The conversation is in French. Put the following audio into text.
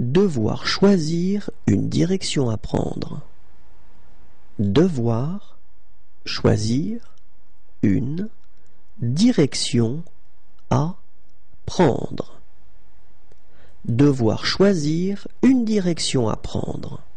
Devoir choisir une direction à prendre. Devoir choisir une direction à prendre. Devoir choisir une direction à prendre.